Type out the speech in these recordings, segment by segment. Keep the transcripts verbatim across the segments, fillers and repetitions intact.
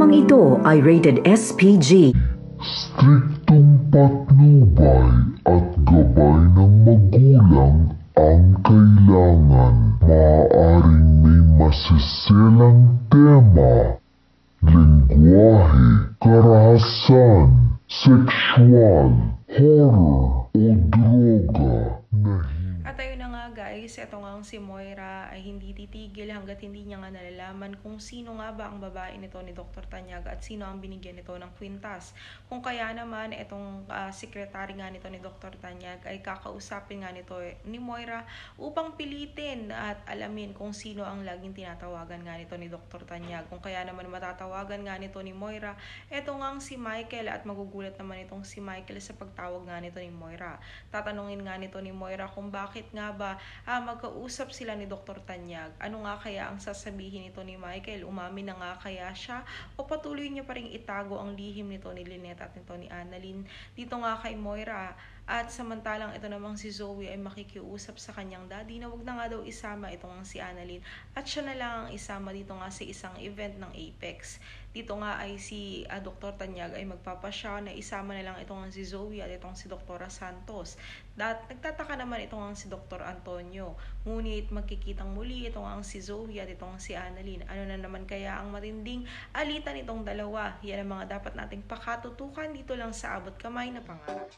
Programang ito ay rated S P G. Striktong patnubay at gabay ng magulang ang kailangan. Maaaring may masiselang tema, lengguwahe, karahasan, sexual, horror o droga na At ayun na nga guys, eto nga si Moira ay hindi titigil hanggat hindi niya nga nalalaman kung sino nga ba ang babae nito ni Doctor Tanyaga at sino ang binigyan nito ng kwintas. Kung kaya naman etong uh, sekretary nga nito ni Doctor Tanyaga ay kakausapin nga nito eh, ni Moira upang pilitin at alamin kung sino ang laging tinatawagan nga nito ni Doctor Tanyaga. Kung kaya naman matatawagan nga nito ni Moira, eto nga si Michael at magugulat naman itong si Michael sa pagtawag nga nito ni Moira. Tatanungin nga nito ni Moira kung bakit nga ba ah, magkausap sila ni Doctor Tanyag. Ano nga kaya ang sasabihin nito ni Michael? Umamin na nga kaya siya o patuloy niya pa rin itago ang lihim nito ni Lynette at nito ni Annalyn dito nga kay Moira? At samantalang ito namang si Zoe ay makikiusap sa kanyang daddy na wag na nga daw isama itong si Annalyn at siya na lang ang isama dito nga sa isang event ng Apex. Dito nga ay si uh, Doctor Tanyag ay magpapasya na isama na lang itong si Zoe at itong si Doktora Santos. At nagtataka naman itong si Doctor Antonio. Ngunit magkikitang muli itong ang si Zoe at itong si Annalyn. Ano na naman kaya ang matinding alitan itong dalawa? Yan ang mga dapat nating pakatutukan dito lang sa Abot Kamay na Pangarap.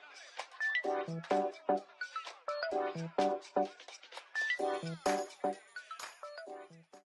Thank you.